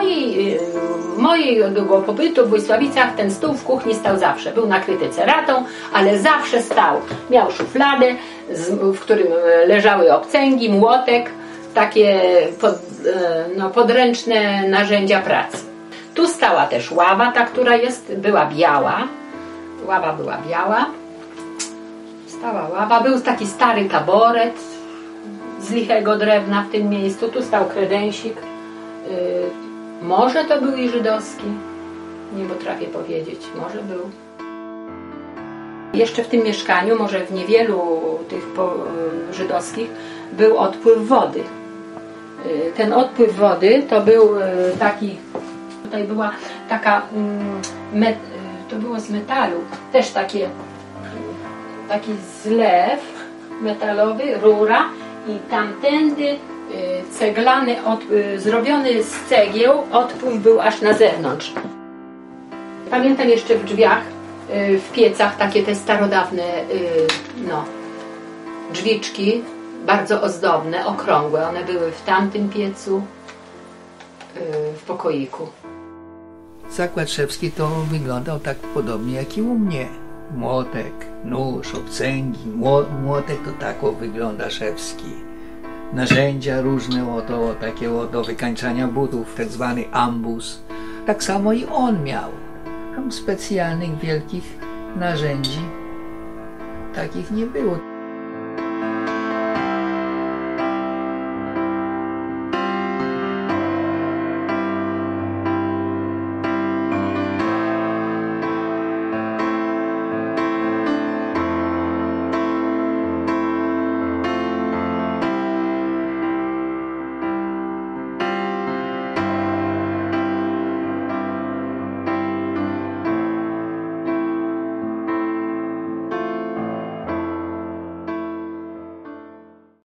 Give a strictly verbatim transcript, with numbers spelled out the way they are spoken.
mojej, mojego pobytu w Wojsławicach ten stół w kuchni stał zawsze. Był nakryty ceratą, ale zawsze stał. Miał szufladę, w którym leżały obcęgi, młotek, takie pod, no, podręczne narzędzia pracy. Tu stała też ława, ta, która jest, była biała. Ława była biała. Stała ława. Był taki stary kaboret z lichego drewna w tym miejscu. Tu stał kredensik. Yy, może to był i żydowski. Nie potrafię powiedzieć. Może był. Jeszcze w tym mieszkaniu, może w niewielu tych po, yy, żydowskich, był odpływ wody. Yy, ten odpływ wody to był yy, taki, tutaj była taka, yy, met, yy, to było z metalu, też takie, yy, taki zlew metalowy, rura i tamtędy ceglany, od, zrobiony z cegieł, odpływ był aż na zewnątrz. Pamiętam jeszcze w drzwiach, w piecach takie te starodawne no, drzwiczki, bardzo ozdobne, okrągłe. One były w tamtym piecu, w pokoiku. Zakład szewski to wyglądał tak podobnie jak i u mnie. Młotek, nóż, obcęgi, młotek to tak o wygląda szewski. Narzędzia różne oto, takie do wykańczania butów, tak zwany ambus. Tak samo i on miał. Tam specjalnych wielkich narzędzi takich nie było.